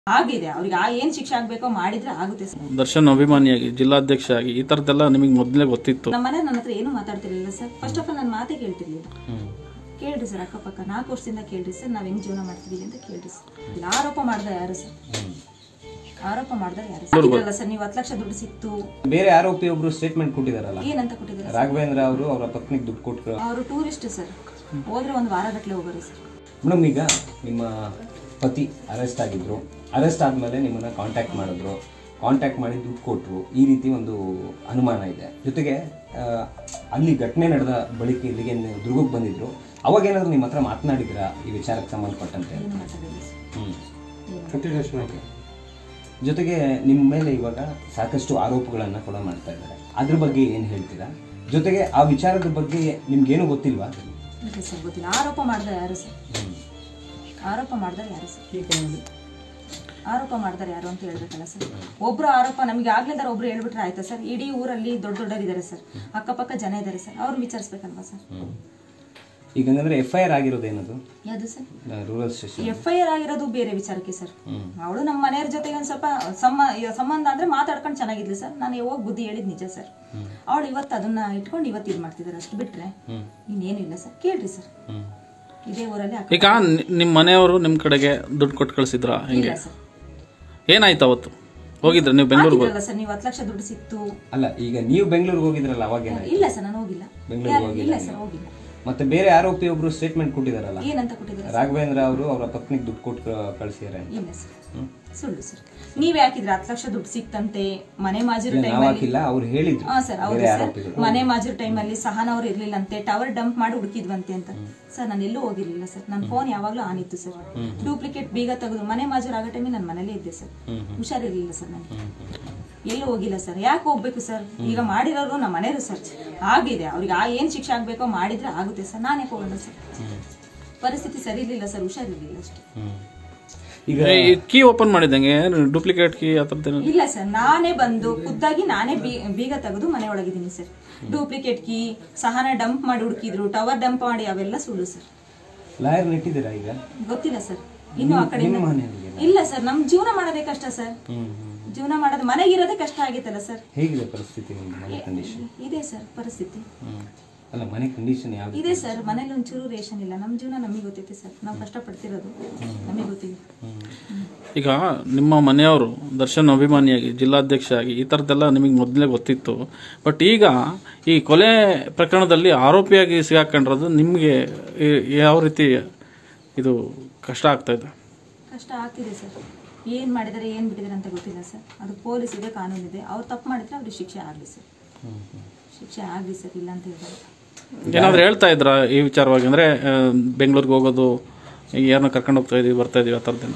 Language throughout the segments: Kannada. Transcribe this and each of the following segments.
ಆಗಿದೆ ಅವ್ರಿಗೆ ಏನು ಶಿಕ್ಷೆ ಆಗಬೇಕೋ ಮಾಡಿದ್ರೆ ಆಗುತ್ತೆ ಸರ್. ದರ್ಶನ್ ಅಭಿಮಾನಿಯಾಗಿ ಜಿಲ್ಲಾಧ್ಯಕ್ಷ ಆಗಿ ಈ ತರದೆಲ್ಲ ನಿಮಗೆ ಮೊದಲೇ ಗೊತ್ತಿತ್ತು? ನಮ್ಮ ಮನೆ ನನ್ನ ಹತ್ರ ಏನು ಮಾತಾಡ್ತಿರ್ಲಿಲ್ಲ ಸರ್. ಫಸ್ಟ್ ಆಫ್ ಆಲ್ ನನ್ನ ಮಾತೇ ಕೇಳ್ತಿರ್ಲಿಲ್ಲ. ಕೇಳ್ರಿ ಸರ್, ಅಕ್ಕಪಕ್ಕ 4 ವರ್ಷದಿಂದ ಕೇಳ್ರಿ ಸರ್, ನಾವ್ ಹೆಂಗ್ ಜೀವನ ಮಾಡ್ತಿದೀವಿ ಅಂತ ಕೇಳ್ರಿ ಸರ್. ಆರೋಪ ಮಾಡ್ದ ಯಾರು ಸರ್? ಆರೋಪ ಮಾಡ್ದ ಯಾರು ಸರ್? ನೀವು 10 ಲಕ್ಷ ದುಡ್ಡು ಸಿಕ್ತು. ಬೇರೆ ಆರೋಪಿ ಒಬ್ರು ಸ್ಟೇಟ್ಮೆಂಟ್ ಕೊಟ್ಟಿದಾರಲ್ಲ, ಏನಂತ ಕೊಟ್ಟಿದ್ದಾರೆ? ರಾಘವೇಂದ್ರ ಅವರು ಅವರ ಪತ್ನಿಗೆ ದುಡ್ಡು ಕೊಟ್ಟರು. ಅವರು ಟೂರಿಸ್ಟ್ ಸರ್, ಹೋದ್ರೆ 1 ವಾರ ಗಟ್ಟಲೆ ಹೋಗೋರು ಸರ್. ಮೇಡಮ್, ಈಗ ನಿಮ್ಮ ಪತಿ ಅರೆಸ್ಟ್ ಆಗಿದ್ರು, ಅರೆಸ್ಟ್ ಆದ್ಮೇಲೆ ನಿಮ್ಮನ್ನ ಕಾಂಟ್ಯಾಕ್ಟ್ ಮಾಡಿದ್ರು, ಕಾಂಟ್ಯಾಕ್ಟ್ ಮಾಡಿ ದುಡ್ಡು ಕೊಟ್ಟರು, ಈ ರೀತಿ ಒಂದು ಅನುಮಾನ ಇದೆ. ಜೊತೆಗೆ ಅಲ್ಲಿ ಘಟನೆ ನಡೆದ ಬಳಿಕ ಇಲ್ಲಿಗೆ ದುರ್ಗಕ್ಕೆ ಬಂದಿದ್ರು, ಅವಾಗ ಏನಾದ್ರು ನಿಮ್ಮ ಹತ್ರ ಮಾತನಾಡಿದ್ರಾ ಈ ವಿಚಾರಕ್ಕೆ ಸಂಬಂಧಪಟ್ಟಂತೆ? ಜೊತೆಗೆ ನಿಮ್ಮ ಮೇಲೆ ಇವಾಗ ಸಾಕಷ್ಟು ಆರೋಪಗಳನ್ನ ಕೂಡ ಮಾಡ್ತಾ ಇದ್ದಾರೆ, ಅದ್ರ ಬಗ್ಗೆ ಏನು ಹೇಳ್ತೀರಾ? ಜೊತೆಗೆ ಆ ವಿಚಾರದ ಬಗ್ಗೆ ನಿಮ್ಗೇನು ಗೊತ್ತಿಲ್ವಾ? ಸರ್ ಗೊತ್ತಿಲ್ಲ. ಆರೋಪ ಮಾಡ್ದ ಯಾರು ಸರ್? ಆರೋಪ ಮಾಡ್ದಾರೆ ಯಾರು ಸರ್? ಆರೋಪ ಮಾಡ್ದಾರೆ ಯಾರು ಅಂತ ಹೇಳ್ಬೇಕಲ್ಲ ಸರ್. ಒಬ್ರು ಆರೋಪ ನಮಗೆ ಆಗ್ಲಿಲ್ದಾರ ಒಬ್ರು ಹೇಳ್ಬಿಟ್ರೆ ಆಯ್ತಾ ಸರ್? ಇಡೀ ಊರಲ್ಲಿ ದೊಡ್ಡವರಿದ್ದಾರೆ ಸರ್, ಅಕ್ಕಪಕ್ಕ ಜನ ಇದ್ದಾರೆ ಸರ್, ಅವ್ರನ್ನ ವಿಚಾರಿಸ್ಬೇಕಲ್ವಾ ಸರ್? ಈಗ ಅಂದ್ರೆ FIR ಆಗಿರೋದೇನದು? ಯಾವುದು ಸರ್? ರೂರಲ್ ಸ್ಟೇಷನ್ FIR ಆಗಿರೋದು ಬೇರೆ ವಿಚಾರಕ್ಕೆ ಸರ್. ಅವಳು ನಮ್ಮ ಮನೆಯವ್ರ ಜೊತೆಗೆ ಒಂದ್ ಸ್ವಲ್ಪ ಸಂಬಂಧ ಅಂದ್ರೆ ಮಾತಾಡ್ಕೊಂಡು ಚೆನ್ನಾಗಿದ್ಲಿ ಸರ್. ನಾನು ಹೋಗಿ ಬುದ್ಧಿ ಹೇಳಿದ್ ನಿಜ ಸರ್. ಅವಳು ಇವತ್ತು ಅದನ್ನ ಇಟ್ಕೊಂಡು ಇವತ್ತು ಇದು ಮಾಡ್ತಿದ್ದಾರೆ, ಅಷ್ಟು ಬಿಟ್ರೆ ಇನ್ನೇನು ಇಲ್ಲ ಸರ್. ಕೇಳ್ರಿ ಸರ್, ಇದೇ ಊರಲ್ಲಿ. ಈಗ ನಿಮ್ಮ ಮನೆಯವರು ನಿಮ್ಮ ಕಡೆಗೆ ದುಡ್ಡು ಕೊಟ್ಟು ಕಳಿಸಿದ್ರ? ಹೆಂಗೆ ಏನಾಯ್ತು ಅವತ್ತು ಹೋಗಿದ್ರ ನೀವು ಬೆಂಗಳೂರಿಗೆ? ಸರ್ ನೀವು 10 ಲಕ್ಷ ದುಡ್ಡು ಸಿಕ್ತು. ಅಲ್ಲ, ಈಗ ನೀವು ಬೆಂಗಳೂರಿಗೆ ಹೋಗಿದ್ರಲ್ಲ, ಅವಾಗ ಇಲ್ಲ ಸರ್, ನಾನು ಹೋಗಿಲ್ಲ. ಇಲ್ಲ ಸರ್, ಹೋಗಿಲ್ಲ. ಮತ್ತೆ ಬೇರೆ ಆರೋಪಿ ಒಬ್ರು ಸ್ಟೇಟ್ಮೆಂಟ್ ಕೊಟ್ಟಿದಾರಲ್ಲ, ಏನಂತ ಕೊಟ್ಟಿದ್ದಾರೆ? ರಾಘವೇಂದ್ರ ಅವರು ಅವರ ಪತ್ನಿಗೆ ದುಡ್ಡು ಕೊಟ್ಟು ಕಳಿಸಿದ್ದಾರೆ. ಇಲ್ಲ ಸರ್, ಸುಳ್ಳು ಸರ್. ನೀವೇ ಹಾಕಿದ್ರೆ 10 ಲಕ್ಷ ದುಡ್ಡು ಸಿಕ್ತಂತೆ ಮನೆ ಮಾಜೂರು ಟೈಮಲ್ಲಿ. ಅವ್ರು ಹೇಳಿದ್ರು. ಸರ್ ಹೌದು ಸರ್, ಮನೆ ಮಾಜೂರು ಟೈಮಲ್ಲಿ ಸಹನ ಅವ್ರು ಇರ್ಲಿಲ್ಲಂತೆ, ಟವರ್ ಡಂಪ್ ಮಾಡಿ ಹುಡುಕಿದ್ವಂತೆ ಅಂತ. ಸರ್ ನಾನು ಎಲ್ಲೂ ಹೋಗಿರ್ಲಿಲ್ಲ ಸರ್, ನನ್ನ ಫೋನ್ ಯಾವಾಗ್ಲೂ ಆನ್ ಇತ್ತು ಸರ್. ಡೂಪ್ಲಿಕೇಟ್ ಬೀಗ ತೆಗೆದು ಮನೆ ಮಾಜೂರು ಆಗೋ ಟೈಮಿಗೆ ನಾನು ಮನೇಲೇ ಇದ್ದೆ ಸರ್, ಹುಷಾರಿರ್ಲಿಲ್ಲ ಸರ್. ನಾನು ಎಲ್ಲೂ ಹೋಗಿಲ್ಲ ಸರ್. ಯಾಕೆ ಹೋಗ್ಬೇಕು ಸರ್? ಈಗ ಮಾಡಿರೋರು ನಮ್ಮ ಮನೆಯವರು ಸರ್. ಆಗಿದೆ ಅವ್ರಿಗೆ ಏನು ಶಿಕ್ಷೆ ಆಗ್ಬೇಕೋ ಮಾಡಿದ್ರೆ ಆಗುತ್ತೆ ಸರ್. ನಾನೇ ಹೋಗೋಣ ಸರ್, ಪರಿಸ್ಥಿತಿ ಸರಿ ಇರ್ಲಿಲ್ಲ ಸರ್, ಹುಷಾರಿರ್ಲಿಲ್ಲ ಅಷ್ಟೇ. ಈಗ ಕೀ ಓಪನ್ ಮಾಡಿದಂಗೆ ಡೂಪ್ಲಿಕೇಟ್ ಕೀ ಇಲ್ಲ ಸರ್, ನಾನೇ ಬಂದು ಖುದ್ದಾಗಿ ನಾನೇ ಬೀಗ ತೆಗೆದು ಮನೆ ಒಳಗಿದ್ದೀನಿ ಸರ್. ಡೂಪ್ಲಿಕೇಟ್ ಕೀ, ಸಹನ ಡಂಪ್ ಮಾಡಿ ಹುಡುಕಿದ್ರು, ಟವರ್ ಡಂಪ್ ಮಾಡಿ, ಅವೆಲ್ಲ ಸುಳ್ಳು ಸರ್. ಲಾಯರ್ ನೆಟ್ಟಿದ್ದೀರಾ ಈಗ? ಗೊತ್ತಿಲ್ಲ ಸರ್, ಇನ್ನು ಆ ಕಡೆ ಇಲ್ಲ ಸರ್. ನಮ್ ಜೀವನ ಮಾಡೋದೇ ಕಷ್ಟ ಸರ್. ಜೀವನ ಮಾಡೋದು ಮನೆಗಿರೋದೇ ಕಷ್ಟ ಆಗಿತ್ತಲ್ಲ ಸರ್. ಹೇಗಿದೆ ಪರಿಸ್ಥಿತಿ? ಮನೆ ಕಂಡೀಷನ್ ಇದೆ ಸರ್ ಪರಿಸ್ಥಿತಿ. ಅಲ್ಲ, ಮನೆ ಕಂಡೀಷನ್ ಯಾವ ಇದೆ ಸರ್? ಮನೇಲಿ ಒಂಚೂರು ರೇಷನ್ ಇಲ್ಲ. ನಮ್ಮ ಜೀವನ ನಮಗೆ ಗೊತ್ತೈತೆ ಸರ್, ನಾವು ಕಷ್ಟಪಡ್ತಿರೋದು ನಮಗೆ ಗೊತ್ತಿದೆ. ಈಗ ನಿಮ್ಮ ಮನೆಯವರು ದರ್ಶನ್ ಅಭಿಮಾನಿಯಾಗಿ ಜಿಲ್ಲಾಧ್ಯಕ್ಷ ಆಗಿ ಈ ಥರದ್ದೆಲ್ಲ ನಿಮಗೆ ಮೊದಲೇ ಗೊತ್ತಿತ್ತು. ಬಟ್ ಈಗ ಈ ಕೊಲೆ ಪ್ರಕರಣದಲ್ಲಿ ಆರೋಪಿಯಾಗಿ ಸಿಗಾಕೊಂಡಿರೋದು ನಿಮಗೆ ಯಾವ ರೀತಿ ಇದು ಕಷ್ಟ ಆಗ್ತಾ ಇದೆ? ಕಷ್ಟ ಆಗ್ತಿದೆ ಸರ್. ಏನು ಮಾಡಿದರೆ ಏನು ಬಿಟ್ಟಿದ್ದಾರೆ ಅಂತ ಗೊತ್ತಿಲ್ಲ ಸರ್. ಅದು ಪೊಲೀಸ್ ಇದೆ, ಕಾನೂನು ಇದೆ. ಅವ್ರು ತಪ್ಪು ಮಾಡಿದ್ರೆ ಅವ್ರಿಗೆ ಶಿಕ್ಷೆ ಆಗಲಿ ಸರ್, ಶಿಕ್ಷೆ ಆಗಲಿ ಸರ್. ಇಲ್ಲ ಅಂತ ಹೇಳಿದ್ರೆ ಏನಾದ್ರು ಹೇಳ್ತಾ ಇದ್ರ ಈ ವಿಚಾರವಾಗಿ? ಅಂದ್ರೆ ಬೆಂಗಳೂರಿಗೆ ಹೋಗೋದು, ಯಾರನ್ನ ಕರ್ಕೊಂಡು ಹೋಗ್ತಾ ಇದೀವಿ ಬರ್ತಾ ಇದೀವಿ ಆ ಥರದ್ದು?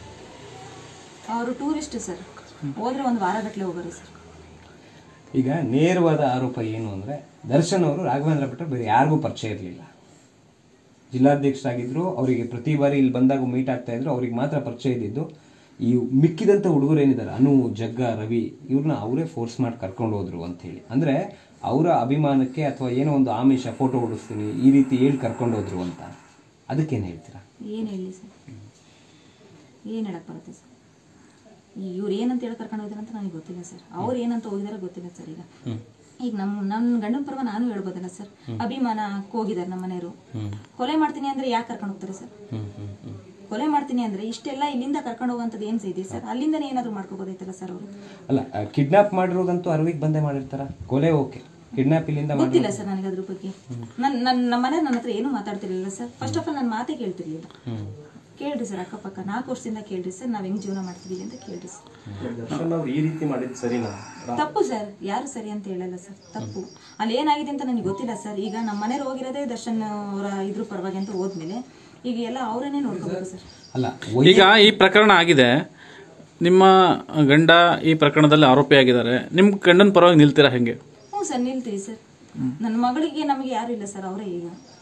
ಅವರು ಟೂರಿಸ್ಟ್ ಸರ್, ಹೋದ್ರೆ 1 ವಾರ ಗಟ್ಟಲೆ ಹೋಗೋರು ಸರ್. ಈಗ ನೇರವಾದ ಆರೋಪ ಏನು ಅಂದ್ರೆ, ದರ್ಶನ್ ಅವರು ರಾಘವೇಂದ್ರ ಬಿಟ್ಟರೆ ಬೇರೆ ಯಾರಿಗೂ ಪರಿಚಯ ಇರಲಿಲ್ಲ. ಜಿಲ್ಲಾಧ್ಯಕ್ಷರಾಗಿದ್ರು, ಅವರಿಗೆ ಪ್ರತಿ ಬಾರಿ ಇಲ್ಲಿ ಬಂದಾಗ ಮೀಟ್ ಆಗ್ತಾ ಇದ್ರು, ಅವ್ರಿಗೆ ಮಾತ್ರ ಪರಿಚಯ ಇದ್ದಿದ್ದು. ಈ ಮಿಕ್ಕಿದಂಥ ಹುಡುಗರು ಏನಿದ್ದಾರೆ, ಅನು, ಜಗ್ಗ, ರವಿ, ಇವ್ರನ್ನ ಅವರೇ ಫೋರ್ಸ್ ಮಾಡಿ ಕರ್ಕೊಂಡು ಹೋದ್ರು ಅಂತ ಹೇಳಿ. ಅಂದ್ರೆ ಅವರ ಅಭಿಮಾನಕ್ಕೆ ಅಥವಾ ಏನೋ ಒಂದು ಆಮಿಷ, ಫೋಟೋ ಹೊಡಿಸ್ತೀನಿ ಈ ರೀತಿ ಹೇಳಿ ಕರ್ಕೊಂಡು ಹೋದ್ರು ಅಂತ. ಅದಕ್ಕೇನು ಹೇಳ್ತೀರಾ? ಏನು ಹೇಳಿ ಸರ್, ಏನು ಹೇಳಕ್ ಬರುತ್ತೆ ಸರ್? ಇವ್ರು ಏನಂತ ಹೇಳಿ ಕರ್ಕೊಂಡು ಹೋಗಿದಾರೆ ಅಂತ ನನಗೆ ಗೊತ್ತಿಲ್ಲ ಸರ್. ಅವ್ರು ಏನಂತ ಹೋಗಿದಾರೆ ಗೊತ್ತಿಲ್ಲ ಸರ್. ಈಗ ನನ್ನ ಗಂಡನ ಪರವ ನಾನು ಹೇಳ್ಬೋದಲ್ಲ ಸರ್. ಅಭಿಮಾನ ಹೋಗಿದ್ದಾರೆ ನಮ್ಮ ಮನೆಯವರು. ಕೊಲೆ ಮಾಡ್ತೀನಿ ಅಂದ್ರೆ ಯಾಕೆ ಕರ್ಕೊಂಡು ಹೋಗ್ತಾರೆ ಸರ್? ಕೊಲೆ ಮಾಡ್ತೀನಿ ಅಂದ್ರೆ ಇಷ್ಟೆಲ್ಲ ಇಲ್ಲಿಂದ ಕರ್ಕೊಂಡು ಹೋಗುವಂಥದ್ದು ಏನ್ ಇದೆ ಸರ್? ಅಲ್ಲಿಂದನೇ ಏನಾದ್ರು ಮಾಡ್ಕೋಬೋದೈತಲ್ಲ ಸರ್ ಅವರು. ಅಲ್ಲ, ಕಿಡ್ನಾಪ್ ಮಾಡಿರೋದಂತೂ ಅರವಿಗೆ ಬಂದೇ ಮಾಡಿರ್ತಾರ, ಕೊಲೆ ಓಕೆ, ಕಿಡ್ನಾಪ್ ಇಲ್ಲಿಂದ ಗೊತ್ತಿಲ್ಲ ಸರ್ ನನಗೆ ಅದ್ರ ಬಗ್ಗೆ. ನಮ್ಮ ಮನೆ ನನ್ನ ಹತ್ರ ಏನು ಮಾತಾಡ್ತಿರ್ಲಿಲ್ಲ ಸರ್. ಫಸ್ಟ್ ಆಫ್ ಆಲ್ ನನ್ನ ಮಾತೇ ಕೇಳ್ತಿರ್ಲಿಲ್ಲ. ಕೇಳ್ರಿ ಸರ್, ಅಕ್ಕಪಕ್ಕ 4 ವರ್ಷದಿಂದ ಕೇಳ್ರಿ ಸರ್, ನಾವ್ ಹೆಂಗ್ ಜೀವನ ಮಾಡ್ತಿದೀವಿ ಅಂತ ಕೇಳ್ರಿ ಸರ್. ಈ ರೀತಿ ಮಾಡಿದ್ ಸರಿನಾ? ತಪ್ಪು ಸರ್, ಯಾರು ಸರಿ ಅಂತ ಹೇಳಲ್ಲ ಸರ್, ತಪ್ಪು. ಅಲ್ಲಿ ಏನಾಗಿದೆ ಅಂತ ನನಗೆ ಗೊತ್ತಿಲ್ಲ ಸರ್. ಈಗ ನಮ್ಮ ಮನೆಯವ್ರು ಹೋಗಿರೋದೇ ದರ್ಶನ್ ಅವರ ಇದ್ರ ಪರವಾಗಿ ಅಂತ ಹೋದ್ಮೇಲೆ ಈಗ ಎಲ್ಲ ಅವರೇನೆ ನೋಡ್ಕೋಬೇಕು ಸರ್. ಅಲ್ಲ, ಈಗ ಈ ಪ್ರಕರಣ ಆಗಿದೆ, ನಿಮ್ಮ ಗಂಡ ಈ ಪ್ರಕರಣದಲ್ಲಿ ಆರೋಪಿ ಆಗಿದ್ದಾರೆ, ನಿಮ್ ಗಂಡನ ಪರವಾಗಿ ನಿಲ್ತೀರಾ ಹೆಂಗೆ? ಹ್ಞೂ ಸರ್, ನಿಲ್ತೀವಿ ಸರ್. ನನ್ನ ಮಗಳಿಗೆ ನಮಗೆ ಯಾರು ಇಲ್ಲ ಸರ್, ಅವರೇ ಈಗ